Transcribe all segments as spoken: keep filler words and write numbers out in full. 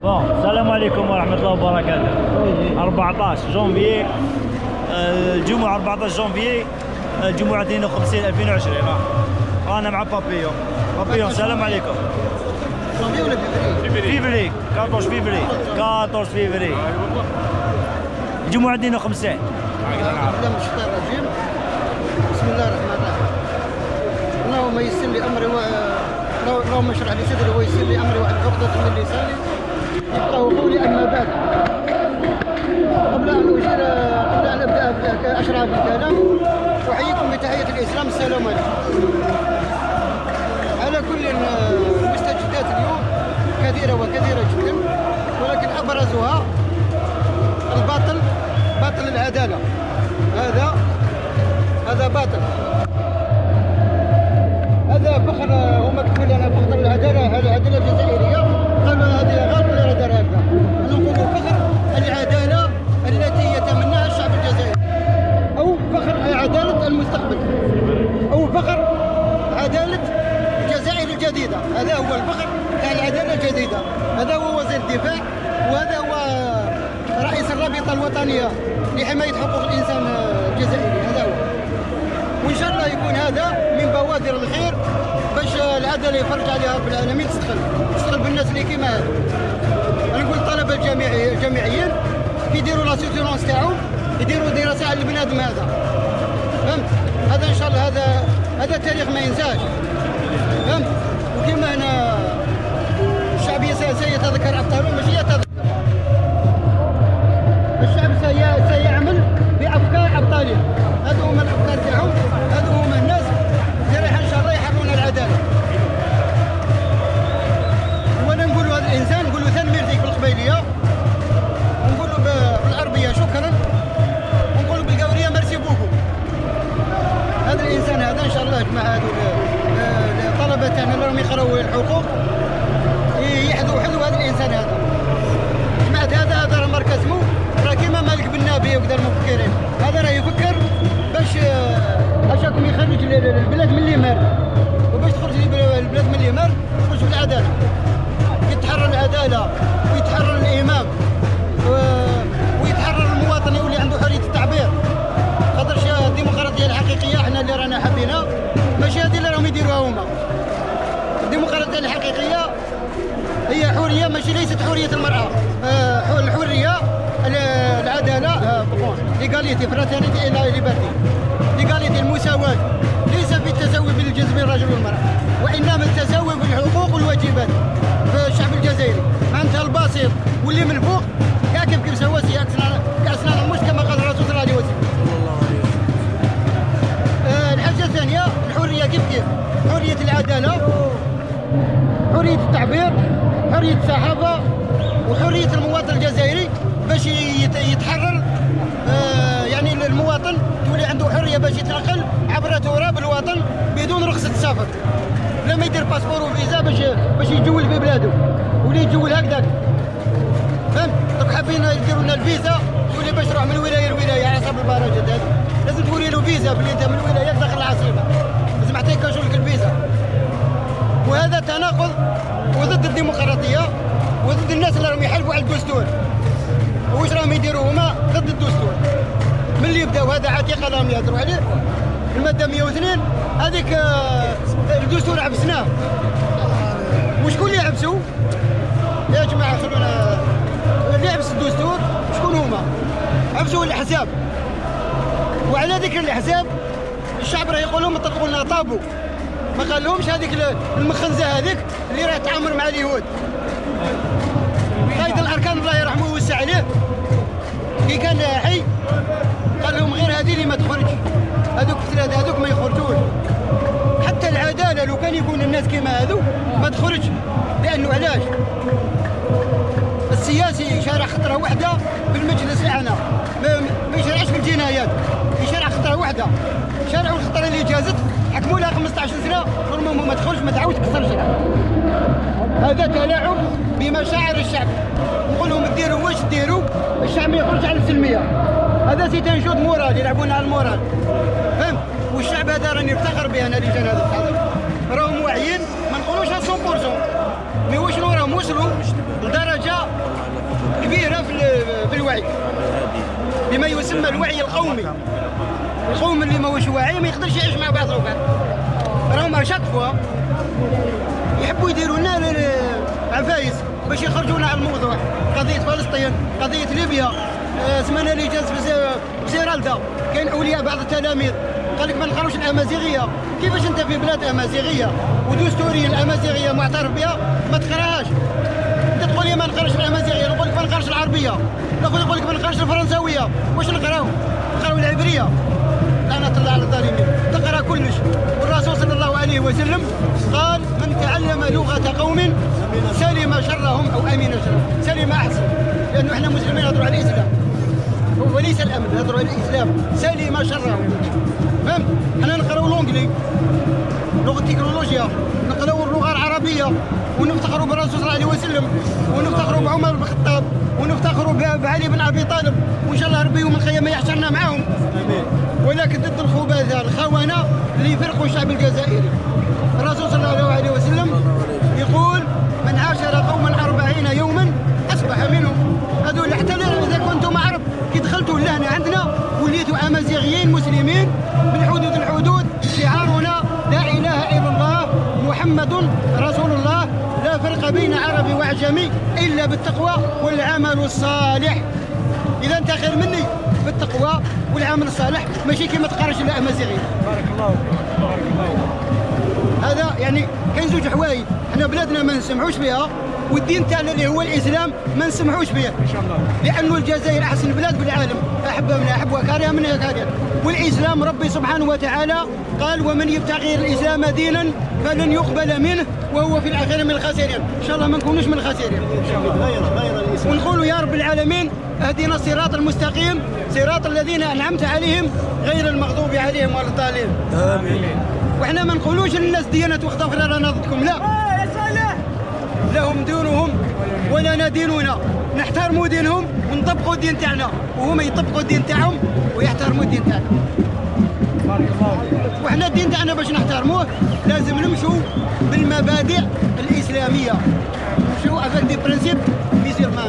بون السلام عليكم ورحمة الله وبركاته. أربعطاش جونفي الجمعة أربعطاش جونفي الجمعة اثنين وخمسين ألفين وعشرين. أنا مع بابيون. بابيون السلام عليكم. جونفي ولا فيفري؟ فيفري أربعة عشر فيفري أربعة عشر فيفري الجمعة اثنين وخمسين. بالله من الشيطان الرجيم. بسم الله الرحمن الرحيم. اللهم يسر لي أمري و اللهم اشرح لي صدري ويسر لي أمري واحلل عقدة من لساني يفقهوا قولي. أما بعد، قبل أن أجير قبل أن أبدأ أشرح بالكلام أحييكم بتحية الإسلام. السلام عليكم. على كل المستجدات اليوم كثيرة وكثيرة جدا، ولكن أبرزها الباطل، باطل العدالة. هذا هذا باطل، هذا فخر. هم كتبوا لنا فخر العدالة، العدالة الجزائرية. قالوا هذه غلط اللي راه دار هكذا. نقولوا فخر العدالة التي يتمناها الشعب الجزائري، أو فخر عدالة المستقبل، أو فخر عدالة الجزائر الجديدة. هذا هو الفخر تاع العدالة الجديدة. هذا هو وزير الدفاع، وهذا هو رئيس الرابطة الوطنية لحماية حقوق الإنسان الجزائري. هذا هو، وإن شاء الله يكون هذا من بوادر الخير باش العدالة يفرج عليها رب العالمين. تستقل تستقل بالناس اللي كيما هذا. أنا نقول الطلبة الجامعي الجامعيين يديروا لا سيتونونس تاعهم، يديروا دراسة على البنادم هذا. فهمت؟ هذا إن شاء الله هذا هذا التاريخ ما ينساش. فهمت؟ وكما هنا الشعب سيتذكر أبطاله، ماشي يتذكر. الشعب سيعمل بأفكار أبطاله. هذو هما الأفكار تاعهم، هذو هما الناس اللي رايحة إن شاء الله يحررون العدالة. وأنا نقولوا هذا الإنسان، نقولوا ثان ميرتيك بالقبيلية، ونقولوا بالعربية شكرا، ونقولوا بالقورية ميرسي بوكو. هذا الإنسان هذا إن شاء الله جماعة هذو الطلبة تاعنا اللي راهم يقراو الحقوق يحذوا حذوا هذا الإنسان هذا. جماعة هذا هذا راه مركز مو راه كيما مالك بن نبي وكذا المفكرين. هذا راه يفكر باش اشاكم يخرج البلاد من اللي مار، وباش تخرج البلاد من اللي مار تخرج بالعداله. يتحرر العداله ويتحرر الامام ويتحرر المواطن، يولي عنده حريه التعبير. خاطرش الديمقراطيه الحقيقيه احنا اللي رانا حابينها، ماشي هذه اللي راهم يديروها هما. الديمقراطيه الحقيقيه هي حريه، ماشي ليست حريه المراه. الحريه العداله، ليغاليتي فراترنيتي الى ليبرتي. ليغاليتي المساواه ليس في التساوي بين الجنس بين الرجل والمراه، وانما التساوي بالحقوق والواجبات في الشعب الجزائري. معناتها البسيط واللي من الفوق كاع كيف كيف سواسي كاع سنان المشت كما قال الرسول صلى الله عليه وسلم. آه الحاجه الثانيه الحريه كيف كيف حريه العداله، حريه التعبير، حريه الصحافه، وحريه المواطن الجزائري باش يتحرر. آه يعني المواطن تولي عنده حريه باش يتنقل عبر تراب الوطن بدون رخصه السفر. لما يدير باسبور وفيزا باش باش يجول في بلاده، ولي يجول هكذاك. فهمت؟ دوك حابين يديروا لنا الفيزا، تولي باش تروح من ولايه لولايه على حسب البرامج هذه. لازم توري له فيزا بلي انت من ولايه داخل العاصمه، لازم حتى يكاشوا لك الفيزا. وهذا تناقض وضد الديمقراطيه وضد الناس اللي راهم يحلفوا على الدستور. واش راهم يديروا هما؟ ضد الدستور. من اللي بداو هذا عتيقه راهم يهضروا عليه، الماده مئة واثنين هذيك الدستور عبسناه. وشكون اللي عبسوا؟ يا جماعه خلونا، اللي عبس الدستور شكون هما؟ عبسوا الاحزاب. وعلى ذكر الاحزاب الشعب راه يقول لهم طلقوا لنا طابو، ما قال لهمش هذيك المخنزه هذيك اللي راه تعامر مع اليهود. قائد الاركان الله يرحمه ويوسع عليه كي كان حي قال لهم غير هذه اللي ما تخرج، هذوك الثلاثه هذوك ما يخرجوش. حتى العداله لو كان يكون الناس كيما هذو ما تخرج، لانه علاش؟ السياسي شارع خطره واحده في المجلس الاعلى، ما يشرعش في الجنايات، يشرع خطره واحده. شرعوا الخطره اللي جازت حكموا لها خمسطاش سنه، المهم ما تخرج ما تعاودش تكسر شرع. هذا تلاعب بمشاعر الشعب. نقول لهم ديروا واش ديروا، الشعب ما يخرج على السلميه. هذا سي ان جود مورال، يلعبون على المورال. فهمت؟ والشعب هذا راني نفتخر به انا لجان هذا الحاضر. راهم واعيين، ما نقولوش مية بالمية، مي واش راهم وصلوا لدرجه الوعي بما يسمى الوعي القومي. القوم اللي ما هوش واعي ما يقدرش يعيش مع بعض وبعض. راهم اشاك فوا يحبوا يديروا لنا عفايس باش يخرجونا على الموضوع. قضيه فلسطين، قضيه ليبيا، سمعنا اللي جالس بزيرالدا كاين اولياء بعض التلاميذ قال لك ما نقراوش الامازيغيه. كيفاش انت في بلاد امازيغيه ودستوريا الامازيغيه معترف بها ما تقراهاش؟ انت تقول لي ما نقراش الامازيغيه، نقول لك ما نقراش العربيه، الاخر يقول لك ما نقراش الفرنساويه. واش نقراو؟ نقراو العبريه. لعنة الله على الظالمين. تقرا كلش. والرسول صلى الله عليه وسلم قال من تعلم لغه قوم سلم شرهم او امن شرهم. سلم احسن، لانه احنا مسلمين نهضروا على الاسلام وليس الامن، نهضروا على الاسلام. سلم شرهم. فهمت؟ احنا نقراو لونجلي، لغه التكنولوجيا، نقراو اللغه العربيه، ونفتخروا بالرسول صلى الله عليه وسلم، ونفتخروا بعمر بن الخطاب، ونفتخروا بعلي بن ابي طالب، وان شاء الله ربي يوم القيامه يحشرنا معاهم. امين. ولكن ضد الخبثاء الخونه اللي يفرقوا الشعب الجزائري. الرسول صلى الله عليه وسلم يقول من عاشر قوما أربعين يوما اصبح منهم. هذول حتى اذا كنتم عرب كي دخلتوا لهنا عندنا وليتوا امازيغيين مسلمين بالحدود الحدود. شعارنا لا اله الا الله محمد رسول الله، لا فرق بين عربي وعجمي الا بالتقوى والعمل الصالح. اذا انت خير مني بالتقوى والعمل الصالح، ماشي كيما تقارش الامازيغيين. بارك الله فيك. بارك الله. هذا يعني كاين زوج حوايج، حنا بلادنا ما نسمحوش بها، والدين تاعنا اللي هو الاسلام ما نسمحوش به ان شاء الله، لانه الجزائر احسن بلاد بالعالم، احبها من احب وكارهها من كاره. والاسلام ربي سبحانه وتعالى قال ومن يبتغي الاسلام دينا فلن يقبل منه وهو في الاخره من الخاسرين. ان شاء الله ما نكونوش من الخاسرين ان شاء الله. غير غير الاسلام. ونقولوا يا رب العالمين اهدنا الصراط المستقيم صراط الذين انعمت عليهم غير المغضوب عليهم ولا الضالين. امين. وإحنا ما نقولوش للناس ديانات واختفر لنا ضدكم، لا. لهم دينهم ولنا ديننا، نحترموا دينهم ونطبقوا الدين تاعنا، وهم يطبقوا الدين تاعهم ويحترموا الدين تاعنا. وإحنا الدين تاعنا باش نحترموه لازم نمشوا بالمبادئ الإسلامية، نمشوا افيك دي برانسيب ميسيرمان.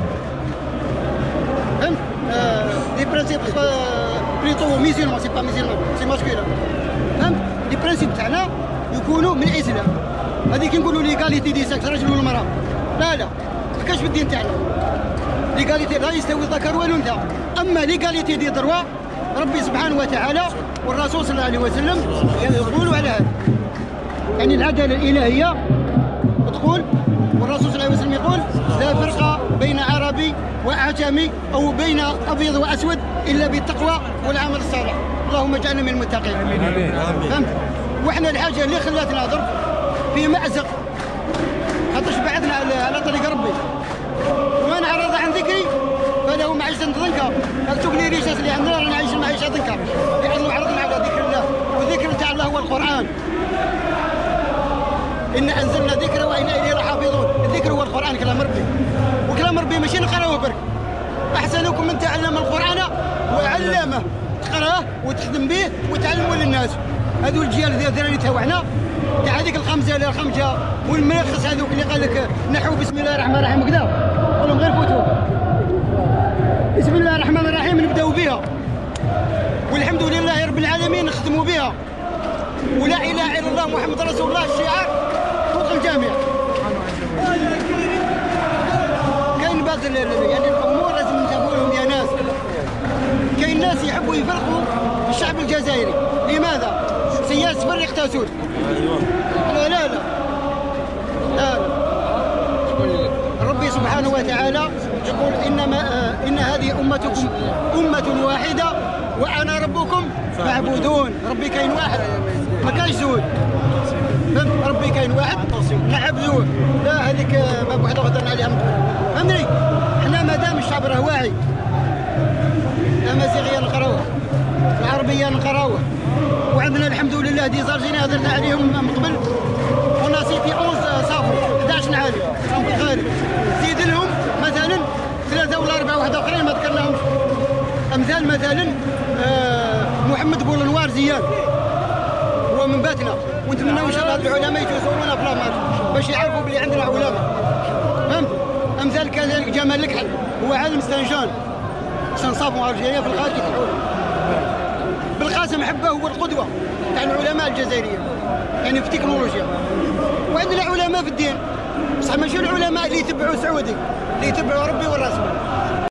فهمت؟ دي برانسيب بليتو ميسيرمان، سي با ميسيرمان، سي ماسكولين. فهمت؟ لي برانسيب تاعنا يكونوا من الاسلام. هذيك نقولوا ليغاليتي دي سكس، رجل والمراه، لا لا ما كاش في الدين تاعنا. ليغاليتي لا يستوي الذكر والانثى. اما ليغاليتي دي دروا ربي سبحانه وتعالى والرسول صلى الله عليه وسلم يقولوا على هذا، يعني العداله الالهيه تقول، والرسول صلى الله عليه وسلم يقول لا فرق بين عربي واعجمي او بين ابيض واسود الا بالتقوى والعمل الصالح. اللهم اجعلنا من المتقين. امين. فهمت؟ واحنا الحاجه اللي خلاتنا ضرب في مأزق خاطرش بعدنا على على طريق ربي. ومن اعرض عن ذكري فله معيشه ضنكا. اكتب لي ريشه اللي عندنا رانا نعيش معيشه ضنكا، لانه عرضنا على ذكر الله، والذكر تاع الله هو القران. إن أنزلنا ذكر وإنا إليه لحافظون. الذكر هو القرآن، كلام ربي، وكلام ربي ماشي نقرأوه برك. أحسنكم من تعلم القرآن وعلمه، تقراه وتخدم به وتعلمه للناس. هذو الجيال الذراري تاعنا تاع هذيك الخمسة إلى الخمسة والملخص هذوك اللي قال لك نحو بسم الله الرحمن الرحيم وكذا، قول لهم غير فوتوا. بسم الله الرحمن الرحيم نبداو بها، والحمد لله رب العالمين نختموا بها، ولا إله إلا الله محمد رسول الله الشعار فوق الجامع. كاين بعض يعني الامور لازم ننتبهوا لهم يا ناس. كاين ناس يحبوا يفرقوا الشعب الجزائري، لماذا؟ سياس بر يقتاسون. لا لا لا لا ربي سبحانه وتعالى يقول انما آه ان هذه امتكم امه واحده وانا ربكم فاعبدون. ربي كاين واحد ما كاينش زوج. فهمت؟ ربي كاين واحد نعبدوه. لا هذيك ما بوحده هضرنا عليها من قبل. فهمتني؟ حنا مادام الشعب راه واعي، الامازيغيه نقراوها، العربيه نقراوها، وعندنا الحمد لله دي زارجينا هضرنا عليهم من قبل، وناسيتي احداش صافو احد عشر عالم راهم في الخارج. زيد لهم مثلا ثلاثه ولا اربعه واحد اخرين ما ذكرناهمش. امثال مثلا آه محمد بولنوار زيان هو من باتنا، ونتمناو ان شاء الله العلماء يجوزونا في لامار باش يعرفوا بلي عندنا علماء. فهمت؟ امثال كذلك جمال الكحل هو عالم ستانجان، خصنا نصابوا الجزائريه بالغالب يفتحوا له. بالقاسم حبه هو القدوه تاع العلماء الجزائريين يعني في التكنولوجيا، وعندنا علماء في الدين بصح ماشي العلماء اللي يتبعوا سعودي، اللي يتبعوا ربي والرسول.